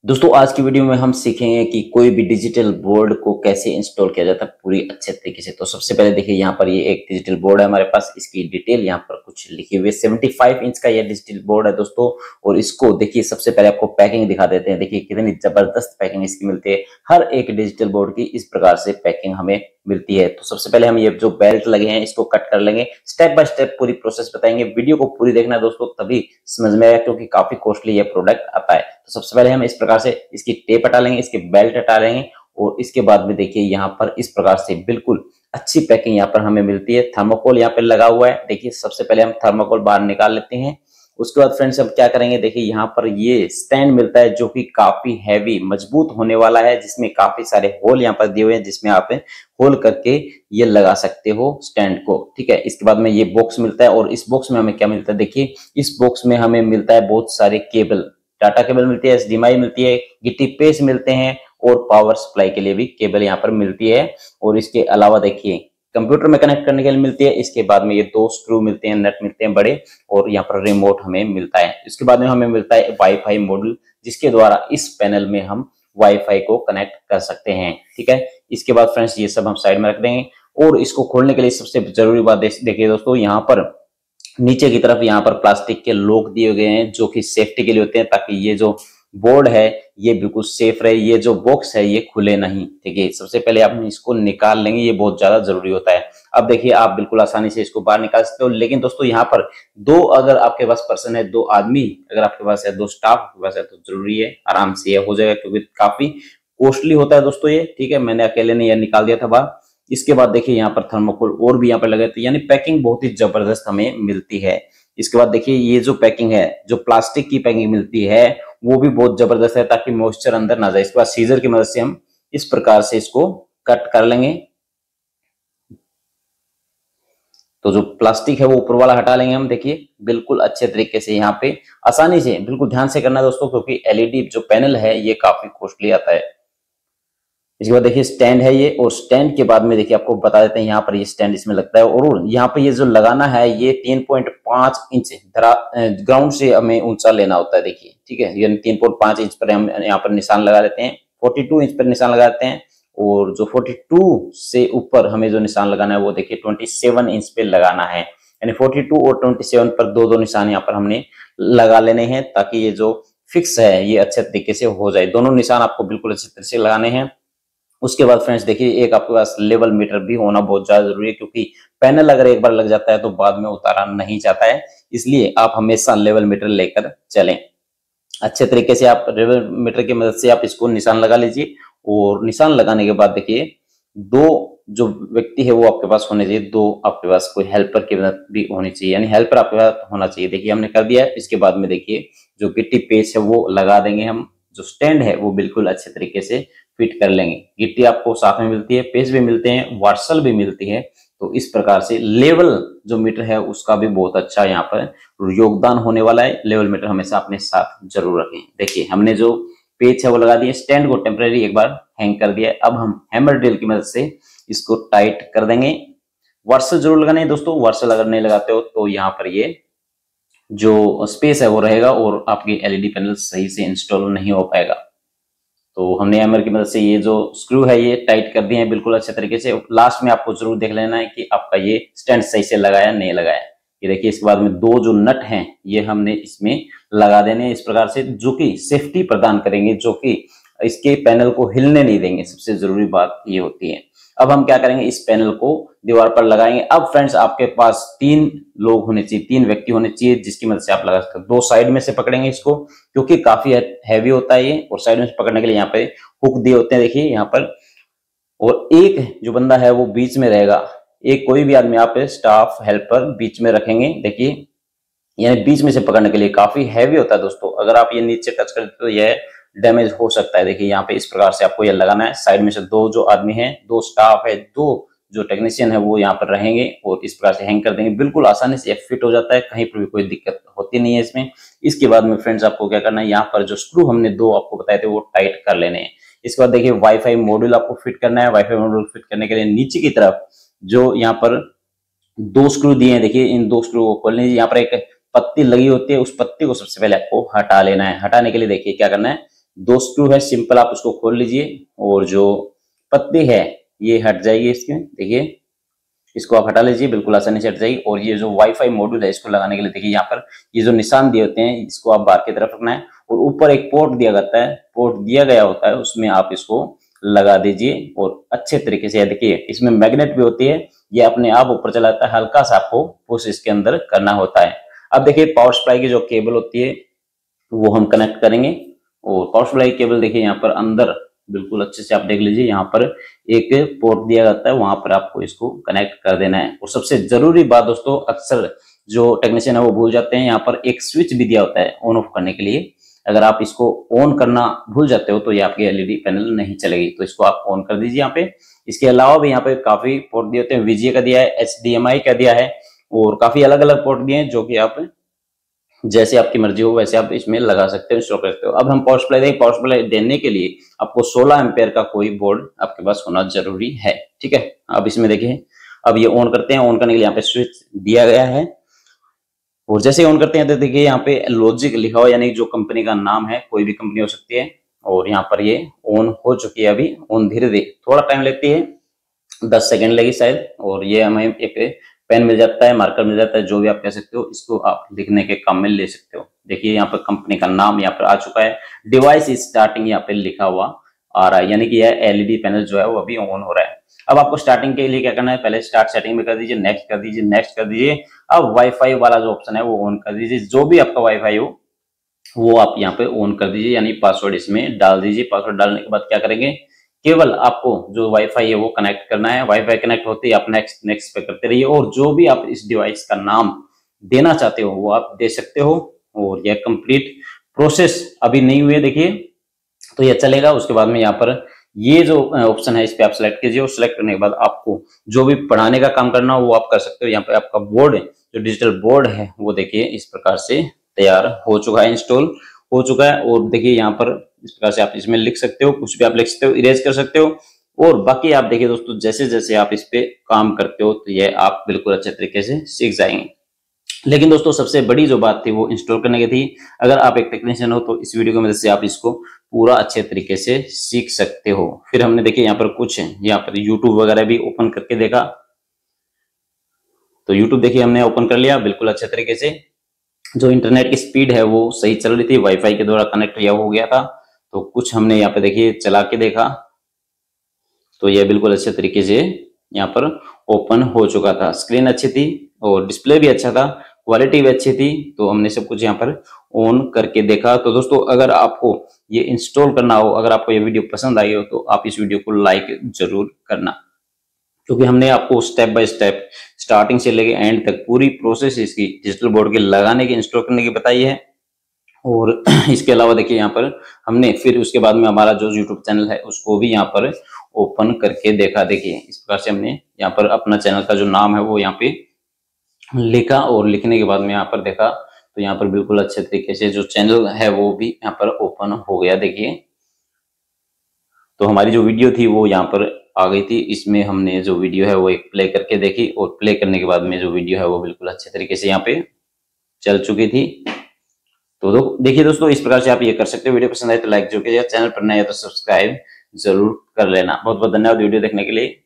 दोस्तों आज की वीडियो में हम सीखेंगे कि कोई भी डिजिटल बोर्ड को कैसे इंस्टॉल किया जाता है पूरी अच्छे तरीके से। तो सबसे पहले देखिए यहाँ पर ये एक डिजिटल बोर्ड है हमारे पास, इसकी डिटेल यहाँ पर कुछ लिखी हुई है। 75 इंच का ये डिजिटल बोर्ड है दोस्तों। और इसको देखिए सबसे पहले आपको पैकिंग दिखा देते हैं। देखिए कितनी जबरदस्त पैकिंग इसकी मिलती है। हर एक डिजिटल बोर्ड की इस प्रकार से पैकिंग हमें मिलती है। तो सबसे पहले हम ये जो बेल्ट लगे हैं इसको कट कर लेंगे। स्टेप बाय स्टेप पूरी प्रोसेस बताएंगे। वीडियो को पूरी देखना दोस्तों, तभी समझ में आएगा, क्योंकि काफी कॉस्टली ये प्रोडक्ट आता है। तो सबसे पहले हम इस प्रकार से इसकी टेप हटा लेंगे, इसके बेल्ट हटा लेंगे और इसके बाद में देखिए यहाँ पर इस प्रकार से बिल्कुल अच्छी पैकिंग यहाँ पर हमें मिलती है। थर्मोकोल यहाँ पे लगा हुआ है। देखिए सबसे पहले हम थर्मोकोल बाहर निकाल लेते हैं। उसके बाद फ्रेंड्स अब क्या करेंगे, देखिए यहाँ पर ये स्टैंड मिलता है जो कि काफी हैवी मजबूत होने वाला है, जिसमें काफी सारे होल यहाँ पर दिए हुए हैं, जिसमें आप होल करके ये लगा सकते हो स्टैंड को। ठीक है, इसके बाद में ये बॉक्स मिलता है और इस बॉक्स में हमें क्या मिलता है, देखिए इस बॉक्स में हमें मिलता है बहुत सारे केबल। टाटा केबल मिलती है, एचडीएमआई मिलती है, गिट्टी पेस्ट मिलते हैं और पावर सप्लाई के लिए भी केबल यहाँ पर मिलती है। और इसके अलावा देखिए कंप्यूटर में कनेक्ट करने के लिए मिलती है। इसके बाद में ये दो स्क्रू मिलते हैं, नट मिलते हैं बड़े, और यहाँ पर रिमोट हमें मिलता है। इसके बाद में हमें मिलता है वाईफाई मॉड्यूल, जिसके द्वारा इस पैनल में हम वाईफाई को कनेक्ट कर सकते हैं। ठीक है, इसके बाद फ्रेंड्स ये सब हम साइड में रख देंगे। और इसको खोलने के लिए सबसे जरूरी बात देखिए दोस्तों, यहाँ पर नीचे की तरफ यहाँ पर प्लास्टिक के लॉक दिए गए हैं जो कि सेफ्टी के लिए होते हैं, ताकि ये जो बोर्ड है ये बिल्कुल सेफ रहे। ये जो बॉक्स है ये खुले नहीं। ठीक है, सबसे पहले आप इसको निकाल लेंगे, ये बहुत ज्यादा जरूरी होता है। अब देखिए आप बिल्कुल आसानी से इसको बाहर निकाल सकते हो। लेकिन दोस्तों यहाँ पर दो अगर आपके पास पर्सन है, दो आदमी अगर आपके पास है, दो स्टाफ आपके पास है, तो जरूरी है आराम से ये हो जाएगा, क्योंकि काफी कॉस्टली होता है दोस्तों ये। ठीक है, मैंने अकेले ने यह निकाल दिया था बाहर। इसके बाद देखिए यहाँ पर थर्मोकोल और भी यहाँ पर लगे, तो यानी पैकिंग बहुत ही जबरदस्त हमें मिलती है। इसके बाद देखिए ये जो पैकिंग है, जो प्लास्टिक की पैकिंग मिलती है वो भी बहुत जबरदस्त है, ताकि मॉइस्चर अंदर ना जाए। इसके बाद सीजर की मदद से हम इस प्रकार से इसको कट कर लेंगे। तो जो प्लास्टिक है वो ऊपर वाला हटा लेंगे हम। देखिए बिल्कुल अच्छे तरीके से यहाँ पे आसानी से, बिल्कुल ध्यान से करना है दोस्तों, क्योंकि एलईडी जो पैनल है ये काफी कॉस्टली आता है। इसके बाद देखिए स्टैंड है ये, और स्टैंड के बाद में देखिए आपको बता देते हैं यहाँ पर ये स्टैंड इसमें लगता है। और यहाँ पे ये जो लगाना है ये 3.5 इंच ग्राउंड से हमें ऊंचा लेना होता है। देखिए ठीक है, यानी 3.5 इंच पर हम यहाँ पर निशान लगा लेते हैं। 42 इंच पर निशान लगा देते हैं, और जो 42 से ऊपर हमें जो निशान लगाना है वो देखिए 27 इंच पे लगाना है। यानी 42 और 27 पर दो दो निशान यहाँ पर हमने लगा लेने हैं, ताकि ये जो फिक्स है ये अच्छे तरीके से हो जाए। दोनों निशान आपको बिल्कुल अच्छे तरीके से लगाने हैं। उसके बाद फ्रेंड्स देखिए एक आपके पास लेवल मीटर भी होना बहुत ज्यादा जरूरी है, क्योंकि पैनल अगर एक बार लग जाता है तो बाद में उतारा नहीं जाता है। इसलिए आप हमेशा लेवल मीटर लेकर चलें। अच्छे तरीके से आप लेवल मीटर की मदद से आप इसको निशान लगा लीजिए। और निशान लगाने के बाद देखिए दो जो व्यक्ति है वो आपके पास होने चाहिए, दो आपके पास कोई हेल्पर की मदद भी होनी चाहिए, यानी हेल्पर आपके पास होना चाहिए। देखिए हमने कर दिया है। इसके बाद में देखिए जो गिट्टी पेच है वो लगा देंगे हम। जो स्टैंड है वो बिल्कुल अच्छे तरीके से फिट कर लेंगे। गिट्टी आपको साथ में मिलती है, पेच भी मिलते हैं, वार्सल भी मिलती है। तो इस प्रकार से लेवल जो मीटर है उसका भी बहुत अच्छा यहाँ पर योगदान होने वाला है। लेवल मीटर हमेशा अपने साथ जरूर रखें। देखिए हमने जो पेच है वो लगा दिए, स्टैंड को टेम्परेरी एक बार हैंग कर दिया है। अब हम हैमर ड्रिल की मदद से इसको टाइट कर देंगे। वार्सल जरूर लगाना है दोस्तों, वार्सल अगर नहीं लगाते हो तो यहाँ पर ये जो स्पेस है वो रहेगा और आपकी एलईडी पैनल सही से इंस्टॉल नहीं हो पाएगा। तो हमने हैमर की मदद से ये जो स्क्रू है ये टाइट कर दिए हैं बिल्कुल अच्छे तरीके से। लास्ट में आपको जरूर देख लेना है कि आपका ये स्टैंड सही से लगाया नहीं लगाया। ये देखिए इसके बाद में दो जो नट हैं ये हमने इसमें लगा देने इस प्रकार से, जो कि सेफ्टी प्रदान करेंगे, जो कि इसके पैनल को हिलने नहीं देंगे। सबसे जरूरी बात ये होती है। अब हम क्या करेंगे, इस पैनल को दीवार पर लगाएंगे। अब फ्रेंड्स आपके पास 3 लोग होने चाहिए, 3 व्यक्ति होने चाहिए, जिसकी मदद से आप लगा सकते हो। 2 साइड में से पकड़ेंगे इसको, क्योंकि काफी हैवी होता है ये, और साइड में से पकड़ने के लिए यहाँ पे हुक दिए होते हैं देखिए यहाँ पर। और एक जो बंदा है वो बीच में रहेगा। एक कोई भी आदमी आप स्टाफ हेल्पर बीच में रखेंगे। देखिए यानी बीच में से पकड़ने के लिए काफी हैवी होता है दोस्तों। अगर आप ये नीचे टच करते तो यह डैमेज हो सकता है। देखिए यहाँ पे इस प्रकार से आपको ये लगाना है। साइड में से 2 जो आदमी हैं, 2 स्टाफ है, 2 जो टेक्नीशियन है वो यहाँ पर रहेंगे और इस प्रकार से हैंग कर देंगे। बिल्कुल आसानी से फिट हो जाता है, कहीं पर भी कोई दिक्कत होती नहीं है इसमें। इसके बाद में फ्रेंड्स आपको क्या करना है, यहाँ पर जो स्क्रू हमने 2 आपको बताए थे वो टाइट कर लेने हैं। इसके बाद देखिए वाईफाई मॉड्यूल आपको फिट करना है। वाईफाई मॉड्यूल फिट करने के लिए नीचे की तरफ जो यहाँ पर 2 स्क्रू दिए हैं, देखिए इन 2 स्क्रू को खोलने। यहाँ पर एक पत्ती लगी होती है, उस पत्ती को सबसे पहले आपको हटा लेना है। हटाने के लिए देखिए क्या करना है, 2 स्क्रू है, सिंपल आप उसको खोल लीजिए और जो पत्ती है ये हट जाएगी इसके, देखिए इसको आप हटा लीजिए, बिल्कुल आसानी से हट जाएगी। और ये जो वाईफाई मॉड्यूल है इसको लगाने के लिए देखिए यहाँ पर ये जो निशान दिए होते हैं इसको आप बाहर की तरफ रखना है और ऊपर एक पोर्ट दिया जाता है, पोर्ट दिया गया होता है, उसमें आप इसको लगा दीजिए और अच्छे तरीके से। देखिए इसमें मैग्नेट भी होती है, ये अपने आप ऊपर चला जाता है, हल्का सा आपको पुश इसके अंदर करना होता है। अब देखिए पावर सप्लाई की जो केबल होती है वो हम कनेक्ट करेंगे और पावर सप्लाई केबल देखिए यहाँ पर अंदर बिल्कुल अच्छे से आप देख लीजिए, यहाँ पर एक पोर्ट दिया जाता है, वहां पर आपको इसको कनेक्ट कर देना है। और सबसे जरूरी बात दोस्तों, अक्सर जो टेक्नीशियन है वो भूल जाते हैं, यहाँ पर एक स्विच भी दिया होता है ऑन ऑफ करने के लिए। अगर आप इसको ऑन करना भूल जाते हो तो ये आपकी एलईडी पैनल नहीं चलेगी, तो इसको आप ऑन कर दीजिए यहाँ पे। इसके अलावा भी यहाँ पे काफी पोर्ट दिए होते हैं, वीजीए का दिया है, HDMI का दिया है और काफी अलग अलग पोर्ट दिए हैं जो कि आप जैसे आपकी मर्जी हो वैसे आप इसमें लगा सकते हो, इंस्टॉल कर सकते हो। अब हम पावर सप्लाई देंगे, पावर सप्लाई देने के लिए आपको 16 एम्पेयर का कोई बोर्ड आपके पास होना जरूरी है, ठीक है। अब इसमें देखिए, अब ये ऑन करते हैं, ऑन करने के लिए यहाँ पे स्विच दिया गया है और जैसे ऑन करते हैं तो देखिए यहाँ पे लॉजिक लिखा हुआ, यानी जो कंपनी का नाम है, कोई भी कंपनी हो सकती है। और यहाँ पर ये ऑन हो चुकी है, अभी ऑन धीरे धीरे थोड़ा टाइम लेती है, 10 सेकेंड लगी शायद। और ये हमें एक पेन मिल जाता है, मार्कर मिल जाता है, जो भी आप कह सकते हो, इसको आप लिखने के काम में ले सकते हो। देखिए यहाँ पर कंपनी का नाम यहाँ पर आ चुका है, डिवाइस स्टार्टिंग यहाँ पे लिखा हुआ आ रहा है, यानी कि यह एलईडी पैनल जो है वो अभी ऑन हो रहा है। अब आपको स्टार्टिंग के लिए क्या करना है, पहले स्टार्ट सेटिंग में कर दीजिए, नेक्स्ट कर दीजिए, नेक्स्ट कर दीजिए। अब वाईफाई वाला जो ऑप्शन है वो ऑन कर दीजिए, जो भी आपका वाईफाई हो वो आप यहाँ पे ऑन कर दीजिए, यानी पासवर्ड इसमें डाल दीजिए। पासवर्ड डालने के बाद क्या करेंगे, केवल आपको जो वाईफाई है वो कनेक्ट करना है। वाईफाई कनेक्ट होते ही आप नेक्स्ट नेक्स्ट पे करते रहिए और जो भी आप इस डिवाइस का नाम देना चाहते हो वो आप दे सकते हो। और यह कंप्लीट प्रोसेस अभी नहीं हुई है देखिए, तो यह चलेगा। उसके बाद में यहाँ पर ये जो ऑप्शन है इस पे आप सिलेक्ट कीजिए और सिलेक्ट करने के बाद आपको जो भी पढ़ाने का काम करना हो वो आप कर सकते हो। यहाँ पे आपका बोर्ड, जो डिजिटल बोर्ड है वो देखिए इस प्रकार से तैयार हो चुका है, इंस्टॉल हो चुका है। और देखिए यहाँ पर इस प्रकार से आप इसमें लिख सकते हो, कुछ भी आप लिख सकते हो, इरेज कर सकते हो। और बाकी आप देखिए दोस्तों, जैसे जैसे आप इस पे काम करते हो तो ये आप बिल्कुल अच्छे तरीके से सीख जाएंगे। लेकिन दोस्तों सबसे बड़ी जो बात थी वो इंस्टॉल करने की थी। अगर आप एक टेक्नीशियन हो तो इस वीडियो की मदद से आप इसको पूरा अच्छे तरीके से सीख सकते हो। फिर हमने देखिए यहाँ पर कुछ यहाँ पर यूट्यूब वगैरह भी ओपन करके देखा, तो यूट्यूब देखिए हमने ओपन कर लिया बिल्कुल अच्छे तरीके से। जो इंटरनेट की स्पीड है वो सही चल रही थी, वाईफाई के द्वारा कनेक्ट यह हो गया था। तो कुछ हमने यहाँ पे देखिए चला के देखा तो यह बिल्कुल अच्छे तरीके से यहाँ पर ओपन हो चुका था। स्क्रीन अच्छी थी और डिस्प्ले भी अच्छा था, क्वालिटी भी अच्छी थी, तो हमने सब कुछ यहाँ पर ऑन करके देखा। तो दोस्तों अगर आपको ये इंस्टॉल करना हो, अगर आपको ये वीडियो पसंद आई हो तो आप इस वीडियो को लाइक जरूर करना, क्योंकि हमने आपको स्टेप बाय स्टेप स्टार्टिंग से लेके एंड तक पूरी प्रोसेस इसकी डिजिटल बोर्ड के लगाने की, इंस्टॉल करने की बताई है। और इसके अलावा देखिए यहाँ पर हमने फिर उसके बाद में हमारा जो यूट्यूब चैनल है उसको भी यहाँ पर ओपन करके देखा। देखिए इस प्रकार से हमने यहाँ पर अपना चैनल का जो नाम है वो यहाँ पे लिखा और लिखने के बाद में यहाँ पर देखा तो यहाँ पर बिल्कुल अच्छे तरीके से जो चैनल है वो भी यहाँ पर ओपन हो गया। देखिए तो हमारी जो वीडियो थी वो यहाँ पर आ गई थी, इसमें हमने जो वीडियो है वो एक प्ले करके देखी और प्ले करने के बाद में जो वीडियो है वो बिल्कुल अच्छे तरीके से यहाँ पे चल चुकी थी। तो देखिए दोस्तों इस प्रकार से आप ये कर सकते हो। वीडियो पसंद आए तो लाइक जरूर कीजिएगा, चैनल पर नए हो तो सब्सक्राइब जरूर कर लेना। बहुत बहुत धन्यवाद वीडियो देखने के लिए।